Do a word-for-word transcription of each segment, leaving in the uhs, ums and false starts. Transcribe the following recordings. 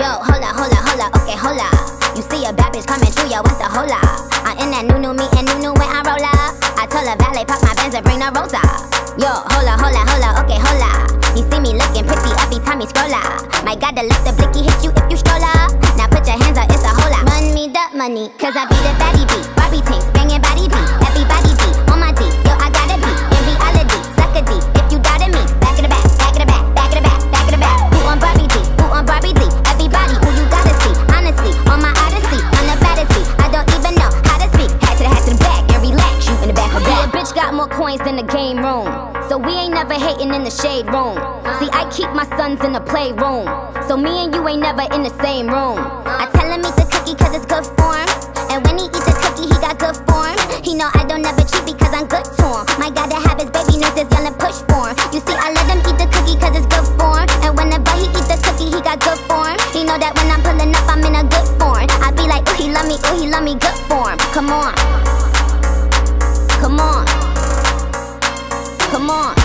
Yo, hola, hola, hola, okay, hola. You see a bad bitch coming through, yo, what's the hola? I'm in that new new me and new new when I roll up. I told a valet park my Benz and bring the rosa. Yo, hola, hola, hola, okay, hola. You see me looking pretty every time you scroll up. My God, the lift the blicky hit you if you stroll up. Now put your hands up, it's a hola. Run me the money, cause I be the baddie beat. Barbie tingz, banging body beat. Everybody beat, on my D, yo, I gotta be. In reality, suck a D, if you doubted me. Back in the back, back in the back, back in the back, back in the back. Who on Barbie D, who on Barbie D? Everybody who you gotta see, honestly, on my odyssey, I'm the baddest beat. I don't even know how to speak. Hat to the hat to the back, and relax, you in the back of that. See, a bitch got more coins than the game room, so we ain't never hating in the shade room. See, I keep my sons in the playroom, so me and you ain't never in the same room. I tell him eat the cookie cause it's good form, and when he eat the cookie he got good form. He know I don't never cheat because I'm good to him. My God, to have his baby nurses yelling push for him. You see, I let him eat the cookie cause it's good form, and whenever he eat the cookie he got good form. He know that when I'm pulling up I'm in a good form. I be like, ooh, he love me, ooh, he love me, good form. Come on, come on, come on.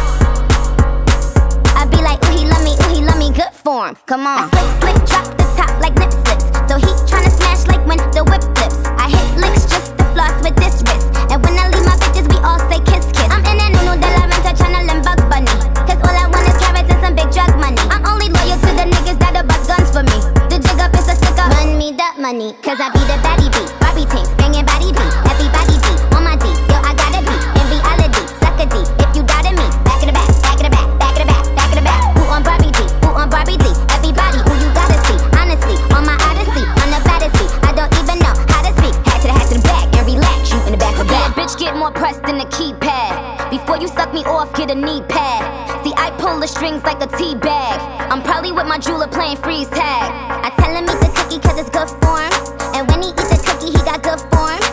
I be like, ooh, he love me, ooh, he love me, good form. Come on. I slick, slick, drop the top like lip slips, so he tryna smash like when the whip flips. I hit licks just to floss with this wrist, and when I leave my bitches we all say kiss, kiss. I'm in that new de la renta tryna limb bug bunny, cause all I want is carrots and some big drug money. I'm only loyal to the niggas that'll bust guns for me. The jig up is a sticker, run me that money, cause I be the baddie beat. Barbie tingz, banging body beat. Everybody beat, on my D, yo, I gotta be. In reality, suck a D, if you doubted me. Back in the back, back in the back, back in the back, back in the back. Who on Barbie D, who on Barbie D? Everybody who you gotta see, honestly, on my odyssey, I'm the baddest beat. I don't even know how to speak. Hat to the hat to the back, and relax, you in the back of that. Bitch get more pressed than the keypad. Before you suck me off, get a knee pad. See, I pull the strings like a tea bag. I'm probably with my jeweler playing freeze tag. I tell him eat the cookie cause it's good form, and when he eat the cookie he got good form.